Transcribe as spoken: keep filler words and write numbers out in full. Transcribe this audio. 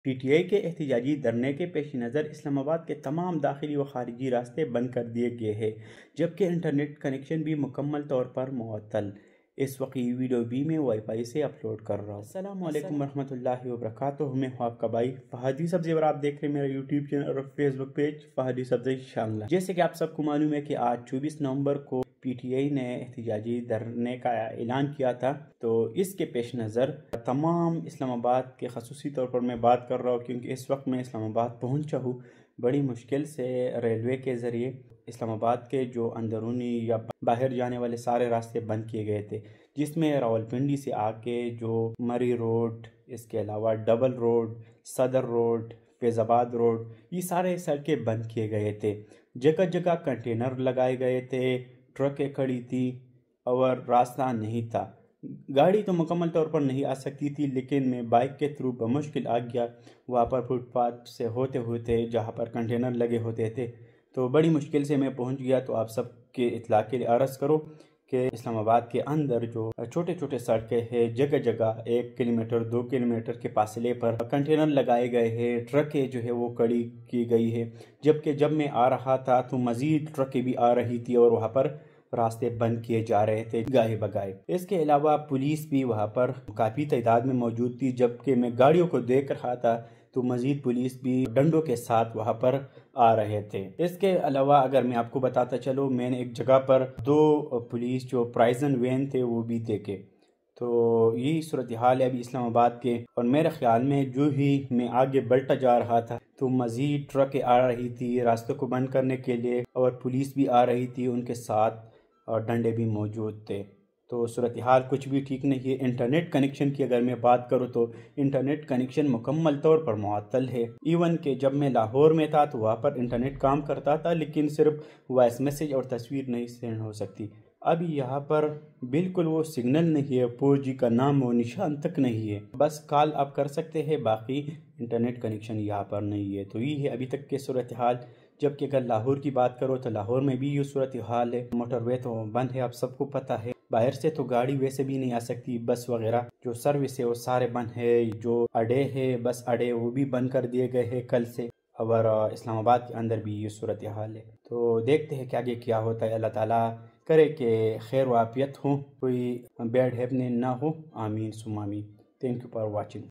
P T I کے احتجاجی دھرنے کے پیش نظر اسلام آباد کے تمام داخلی و خارجی راستے بند کر دیے گئے ہیں، جبکہ انٹرنیٹ کنیکشن بھی مکمل طور پر معطل۔ اس وقت یہ ویڈیو بھی میں وائی فائی سے اپلوڈ کر رہا ہوں۔ السلام علیکم ورحمۃ اللہ وبرکاتہ، میں ہوں آپ کا بھائی فہد سبزی اور آپ دیکھ رہے ہیں میرا یوٹیوب چینل اور Facebook page Fahad Sabzi Shangla. جیسے کہ آپ سب کو معلوم ہے کہ آج چوبیس نومبر کو پی ٹی آئی نے احتجاجی دھرنے کا اعلان کیا تھا، تو اس کے پیش نظر تمام اسلام آباد کے خصوصی طور پر میں بات کر رہا ہوں کیونکہ اس وقت میں اسلام آباد پہنچا ہوں۔ بڑی مشکل سے ریلوے کے ذریعے اسلام آباد کے جو اندرونی یا باہر جانے والے سارے راستے بند کیے گئے تھے، جس میں راولپنڈی سے آ کے جو مری روڈ، اس کے علاوہ double road, Saddar road, Faizabad road, یہ سارے سڑکیں بند کیے گئے تھے۔ جگہ جگہ کنٹینر لگائے گئے تھے، ٹرکیں کھڑی تھی اور راستہ نہیں تھا۔ گاڑی تو مکمل طور پر نہیں آ سکتی تھی، لیکن میں بائک کے تھرو بمشکل آ گیا وہاں پر فٹ پاتھ سے ہوتے ہوتے جہاں پر کنٹینر لگے ہوتے تھے، تو بڑی مشکل سے میں پہنچ گیا۔ تو آپ سب کے اطلاع کے لیے عرض کرو کہ اسلام آباد کے اندر جو چھوٹے چھوٹے سڑکیں ہیں، جگہ جگہ ایک کلومیٹر دو کلومیٹر کے فاصلے پر کنٹینر لگائے گئے ہیں، ٹرکیں جو ہے وہ کھڑی کی گئی ہے، جبکہ جب میں آ رہا تھا تو مزید ٹرکیں بھی آ رہی تھی اور وہاں پر راستے بند کیے جا رہے تھے گاہے بگائے۔ اس کے علاوہ پولیس بھی وہاں پر کافی تعداد میں موجود تھی، جبکہ میں گاڑیوں کو دیکھ رہا تھا تو مزید پولیس بھی ڈنڈوں کے ساتھ وہاں پر آ رہے تھے۔ اس کے علاوہ اگر میں آپ کو بتاتا چلوں، میں نے ایک جگہ پر دو پولیس جو پرائزن وین تھے وہ بھی دیکھے۔ تو یہی صورتحال ہے ابھی اسلام آباد کے، اور میرے خیال میں جو ہی میں آگے بڑھتا جا رہا تھا تو مزید ٹرکیں آ رہی تھی راستوں کو بند کرنے کے لیے، اور پولیس بھی آ رہی تھی، ان کے ساتھ اور ڈنڈے بھی موجود تھے۔ تو صورتحال کچھ بھی ٹھیک نہیں ہے۔ انٹرنیٹ کنیکشن کی اگر میں بات کروں تو انٹرنیٹ کنیکشن مکمل طور پر معطل ہے۔ ایون کہ جب میں لاہور میں تھا تو وہاں پر انٹرنیٹ کام کرتا تھا، لیکن صرف وائس میسیج اور تصویر نہیں سینڈ ہو سکتی۔ اب یہاں پر بالکل وہ سگنل نہیں ہے، فور جی کا نام و نشان تک نہیں ہے، بس کال آپ کر سکتے ہیں، باقی انٹرنیٹ کنیکشن یہاں پر نہیں ہے۔ تو یہ ہے ابھی تک کے صورتحال۔ جبکہ اگر لاہور کی بات کرو تو لاہور میں بھی یہ صورتحال ہے، موٹر وے تو بند ہے، آپ سب کو پتہ ہے۔ باہر سے تو گاڑی ویسے بھی نہیں آ سکتی، بس وغیرہ جو سروس ہے وہ سارے بند ہے، جو اڈے ہے بس اڈے وہ بھی بند کر دیے گئے ہیں کل سے، اور اسلام آباد کے اندر بھی یہ صورتحال ہے۔ تو دیکھتے ہیں کہ آگے کیا ہوتا ہے۔ اللہ تعالیٰ کرے کہ خیر و عافیت ہو، کوئی بیڈ ہیپننگ نہ ہو، آمین ثم آمین۔ Thank you for watching.